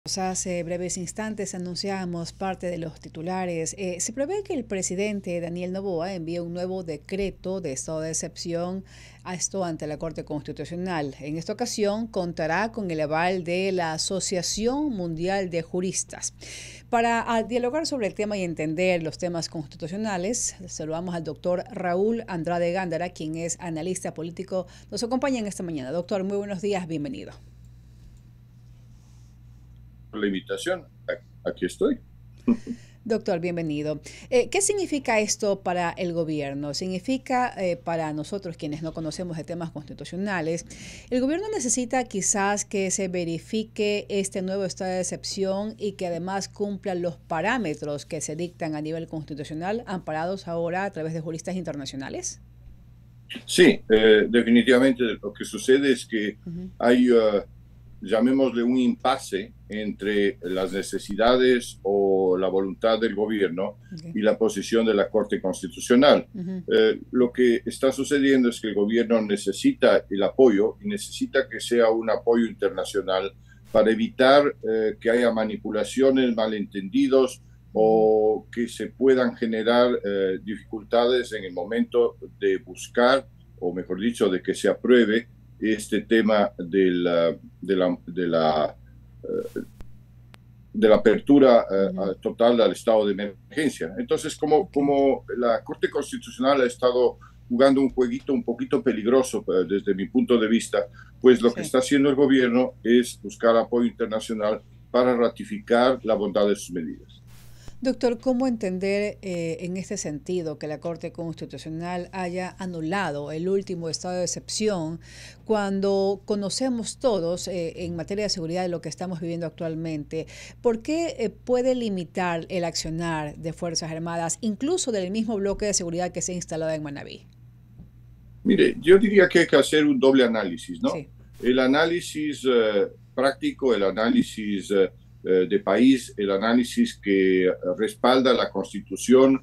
Hace breves instantes anunciábamos parte de los titulares. Se prevé que el presidente Daniel Noboa envíe un nuevo decreto de estado de excepción a esto ante la Corte Constitucional. En esta ocasión contará con el aval de la Asociación Mundial de Juristas. Para dialogar sobre el tema y entender los temas constitucionales, saludamos al doctor Raúl Andrade Gándara, quien es analista político. Nos acompaña en esta mañana. Doctor, muy buenos días, bienvenido. La invitación. Aquí estoy. Doctor, bienvenido. ¿Qué significa esto para el gobierno? Significa para nosotros quienes no conocemos de temas constitucionales, el gobierno necesita quizás que se verifique este nuevo estado de excepción y que además cumpla los parámetros que se dictan a nivel constitucional, amparados ahora a través de juristas internacionales. Sí, definitivamente lo que sucede es que hay, llamémosle un impasse entre las necesidades o la voluntad del gobierno y la posición de la Corte Constitucional. Lo que está sucediendo es que el gobierno necesita el apoyo y necesita que sea un apoyo internacional para evitar que haya manipulaciones, malentendidos o que se puedan generar dificultades en el momento de buscar, o mejor dicho, de que se apruebe este tema de la apertura total al estado de emergencia. Entonces, como la Corte Constitucional ha estado jugando un jueguito un poquito peligroso desde mi punto de vista, pues lo que está haciendo el gobierno es buscar apoyo internacional para ratificar la bondad de sus medidas. Doctor, ¿cómo entender en este sentido que la Corte Constitucional haya anulado el último estado de excepción cuando conocemos todos en materia de seguridad lo que estamos viviendo actualmente? ¿Por qué puede limitar el accionar de Fuerzas Armadas, incluso del mismo bloque de seguridad que se ha instalado en Manabí? Mire, yo diría que hay que hacer un doble análisis, ¿no? Sí. El análisis práctico, el análisis de país, el análisis que respalda la Constitución.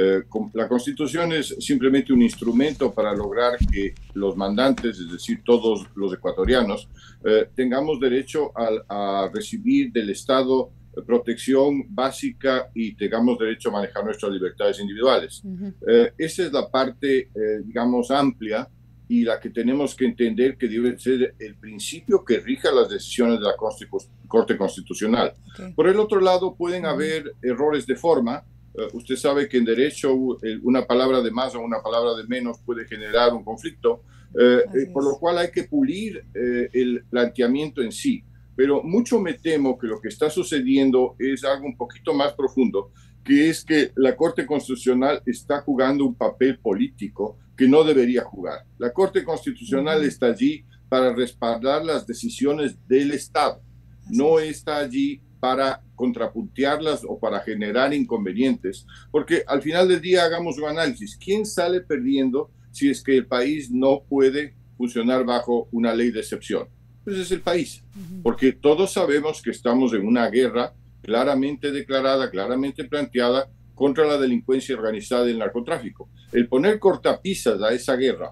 La Constitución es simplemente un instrumento para lograr que los mandantes, es decir, todos los ecuatorianos, tengamos derecho a recibir del Estado protección básica y tengamos derecho a manejar nuestras libertades individuales. Esa es la parte, digamos, amplia y la que tenemos que entender que debe ser el principio que rija las decisiones de la Corte Constitucional. Por el otro lado, pueden haber errores de forma. Usted sabe que en derecho una palabra de más o una palabra de menos puede generar un conflicto, por lo cual hay que pulir el planteamiento en sí. Pero mucho me temo que lo que está sucediendo es algo un poquito más profundo, que es que la Corte Constitucional está jugando un papel político que no debería jugar. La Corte Constitucional está allí para respaldar las decisiones del Estado, no está allí para contrapuntearlas o para generar inconvenientes, porque al final del día hagamos un análisis. ¿Quién sale perdiendo si es que el país no puede funcionar bajo una ley de excepción? Pues es el país, porque todos sabemos que estamos en una guerra claramente declarada, claramente planteada contra la delincuencia organizada y el narcotráfico. El poner cortapisas a esa guerra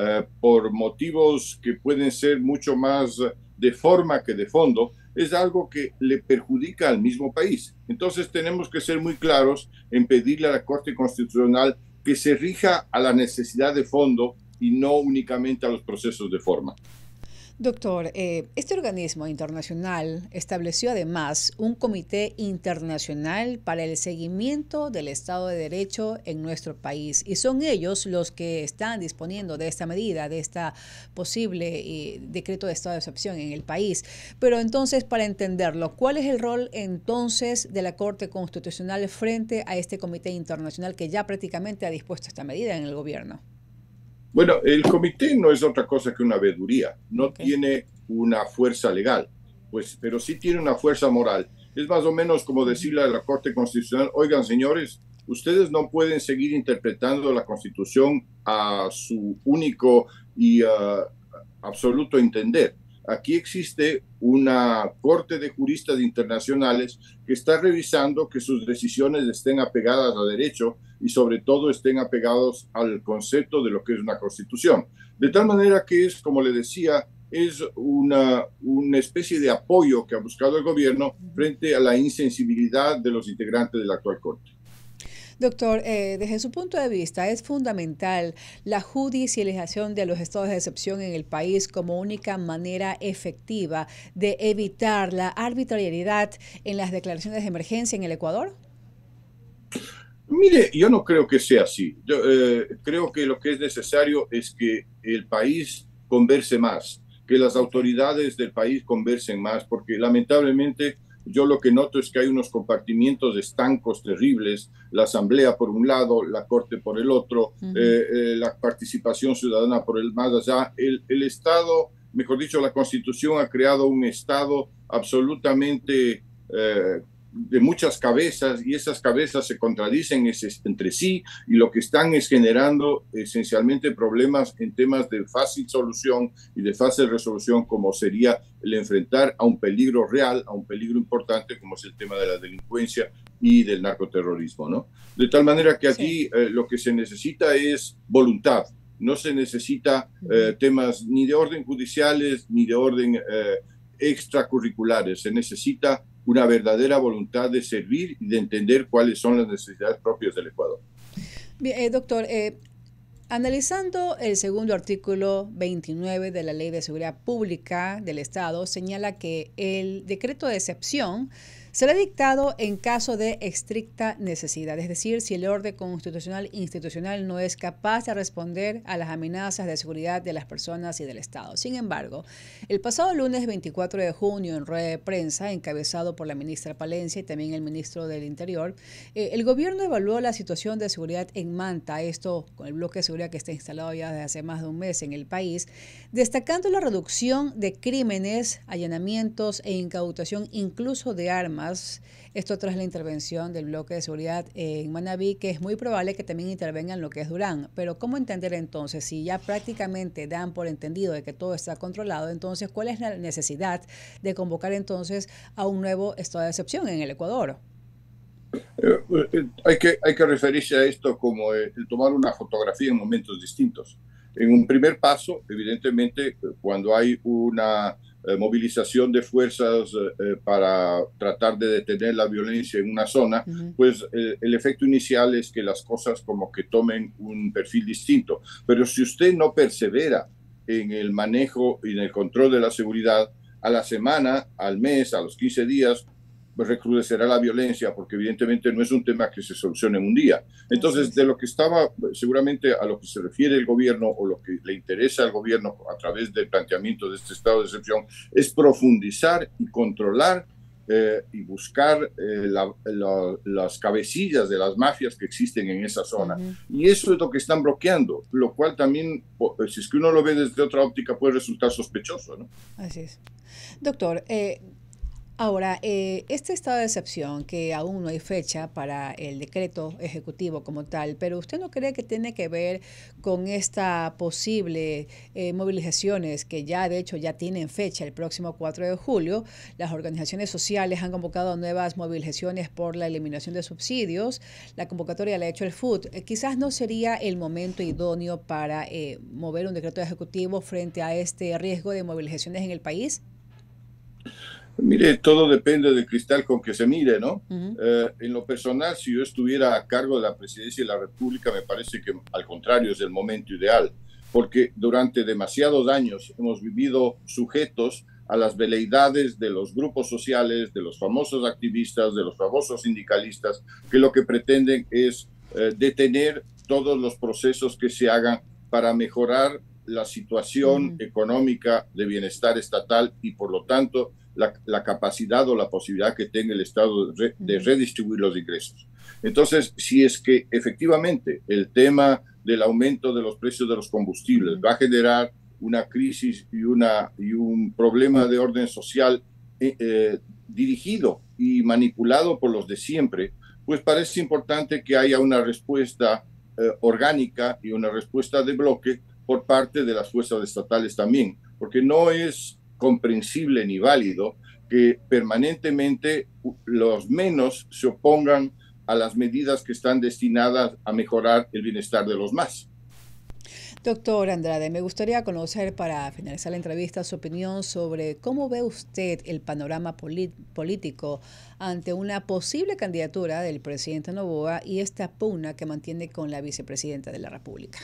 por motivos que pueden ser mucho más de forma que de fondo es algo que le perjudica al mismo país. Entonces tenemos que ser muy claros en pedirle a la Corte Constitucional que se rija a la necesidad de fondo y no únicamente a los procesos de forma. Doctor, este organismo internacional estableció además un comité internacional para el seguimiento del Estado de Derecho en nuestro país y son ellos los que están disponiendo de esta medida, de esta posible decreto de estado de excepción en el país. Pero entonces, para entenderlo, ¿cuál es el rol entonces de la Corte Constitucional frente a este comité internacional que ya prácticamente ha dispuesto esta medida en el gobierno? Bueno, el comité no es otra cosa que una veeduría, no tiene una fuerza legal, pues, pero sí tiene una fuerza moral. Es más o menos como decirle a la Corte Constitucional, oigan señores, ustedes no pueden seguir interpretando la Constitución a su único y absoluto entender. Aquí existe una corte de juristas internacionales que está revisando que sus decisiones estén apegadas a derecho y sobre todo estén apegados al concepto de lo que es una constitución. De tal manera que es, como le decía, es una especie de apoyo que ha buscado el gobierno frente a la insensibilidad de los integrantes de la actual Corte. Doctor, desde su punto de vista, ¿es fundamental la judicialización de los estados de excepción en el país como única manera efectiva de evitar la arbitrariedad en las declaraciones de emergencia en el Ecuador? Mire, yo no creo que sea así. Yo creo que lo que es necesario es que el país converse más, que las autoridades del país conversen más, porque lamentablemente yo lo que noto es que hay unos compartimientos estancos terribles, la Asamblea por un lado, la Corte por el otro, la participación ciudadana por el más allá. El Estado, mejor dicho, la Constitución ha creado un Estado absolutamente de muchas cabezas, y esas cabezas se contradicen entre sí, y lo que están es generando esencialmente problemas en temas de fácil solución y de fácil resolución, como sería el enfrentar a un peligro real, a un peligro importante como es el tema de la delincuencia y del narcoterrorismo, ¿no? De tal manera que aquí lo que se necesita es voluntad. No se necesita temas ni de orden judiciales ni de orden extracurriculares. Se necesita una verdadera voluntad de servir y de entender cuáles son las necesidades propias del Ecuador. Bien, doctor, analizando el segundo artículo 29 de la Ley de Seguridad Pública del Estado, señala que el decreto de excepción será dictado en caso de estricta necesidad, es decir, si el orden constitucional e institucional no es capaz de responder a las amenazas de seguridad de las personas y del Estado. Sin embargo, el pasado lunes 24 de junio, en rueda de prensa, encabezado por la ministra Palencia y también el ministro del Interior, el gobierno evaluó la situación de seguridad en Manta, esto con el bloque de seguridad que está instalado ya desde hace más de un mes en el país, destacando la reducción de crímenes, allanamientos e incautación incluso de armas. Esto tras la intervención del bloque de seguridad en Manabí, que es muy probable que también intervenga en lo que es Durán. Pero ¿cómo entender entonces, si ya prácticamente dan por entendido de que todo está controlado, entonces cuál es la necesidad de convocar entonces a un nuevo estado de excepción en el Ecuador? Hay que referirse a esto como el tomar una fotografía en momentos distintos. En un primer paso, evidentemente, cuando hay una movilización de fuerzas para tratar de detener la violencia en una zona, pues el efecto inicial es que las cosas como que tomen un perfil distinto. Pero si usted no persevera en el manejo y en el control de la seguridad, a la semana, al mes, a los 15 días, recrudecerá la violencia, porque evidentemente no es un tema que se solucione en un día. Entonces, de lo que estaba, seguramente a lo que se refiere el gobierno, o lo que le interesa al gobierno a través del planteamiento de este estado de excepción, es profundizar y controlar y buscar las cabecillas de las mafias que existen en esa zona. Y eso es lo que están bloqueando, lo cual también, si es que uno lo ve desde otra óptica, puede resultar sospechoso, ¿no? Así es. Doctor, ahora, este estado de excepción, que aún no hay fecha para el decreto ejecutivo como tal, pero ¿usted no cree que tiene que ver con esta posible movilizaciones que ya de hecho ya tienen fecha el próximo 4 de julio? Las organizaciones sociales han convocado nuevas movilizaciones por la eliminación de subsidios. La convocatoria la ha hecho el FUT. Quizás no sería el momento idóneo para mover un decreto ejecutivo frente a este riesgo de movilizaciones en el país. Mire, todo depende del cristal con que se mire, ¿no? En lo personal, si yo estuviera a cargo de la presidencia de la República, me parece que al contrario es el momento ideal, porque durante demasiados años hemos vivido sujetos a las veleidades de los grupos sociales, de los famosos activistas, de los famosos sindicalistas, que lo que pretenden es detener todos los procesos que se hagan para mejorar la situación económica de bienestar estatal y, por lo tanto, la capacidad o la posibilidad que tenga el Estado de redistribuir los ingresos. Entonces, si es que efectivamente el tema del aumento de los precios de los combustibles va a generar una crisis y un problema de orden social dirigido y manipulado por los de siempre, pues parece importante que haya una respuesta orgánica y una respuesta de bloque por parte de las fuerzas estatales también, porque no es comprensible ni válido que permanentemente los menos se opongan a las medidas que están destinadas a mejorar el bienestar de los más. Doctor Andrade, me gustaría conocer para finalizar la entrevista su opinión sobre cómo ve usted el panorama político ante una posible candidatura del presidente Noboa y esta pugna que mantiene con la vicepresidenta de la República.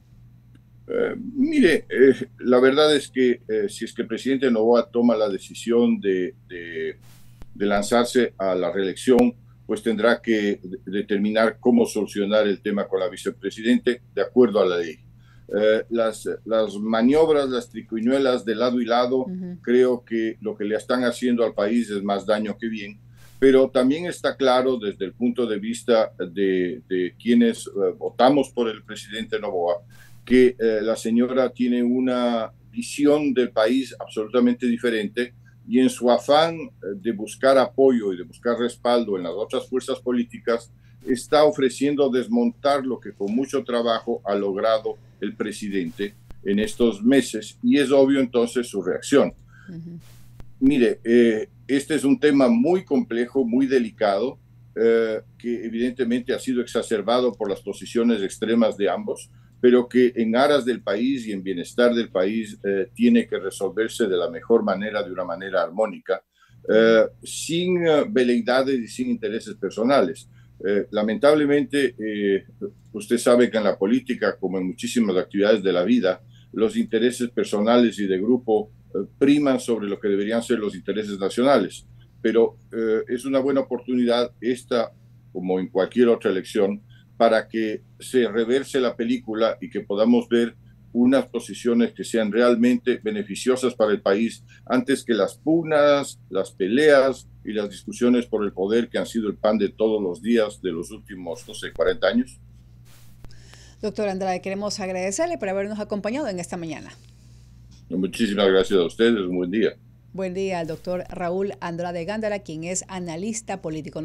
Mire, la verdad es que si es que el presidente Noboa toma la decisión de lanzarse a la reelección, pues tendrá que determinar cómo solucionar el tema con la vicepresidente de acuerdo a la ley. Las maniobras, las triquiñuelas de lado y lado, creo que lo que le están haciendo al país es más daño que bien, pero también está claro desde el punto de vista de quienes votamos por el presidente Noboa, que la señora tiene una visión del país absolutamente diferente y en su afán de buscar apoyo y de buscar respaldo en las otras fuerzas políticas, está ofreciendo desmontar lo que con mucho trabajo ha logrado el presidente en estos meses y es obvio entonces su reacción. Mire, este es un tema muy complejo, muy delicado, que evidentemente ha sido exacerbado por las posiciones extremas de ambos, pero que en aras del país y en bienestar del país tiene que resolverse de la mejor manera, de una manera armónica, sin veleidades y sin intereses personales. Lamentablemente, usted sabe que en la política, como en muchísimas actividades de la vida, los intereses personales y de grupo priman sobre lo que deberían ser los intereses nacionales. Pero es una buena oportunidad esta, como en cualquier otra elección, para que se reverse la película y que podamos ver unas posiciones que sean realmente beneficiosas para el país antes que las pugnas, las peleas y las discusiones por el poder que han sido el pan de todos los días de los últimos, no sé, 40 años. Doctor Andrade, queremos agradecerle por habernos acompañado en esta mañana. Muchísimas gracias a ustedes, un buen día. Buen día al doctor Raúl Andrade Gándara, quien es analista político.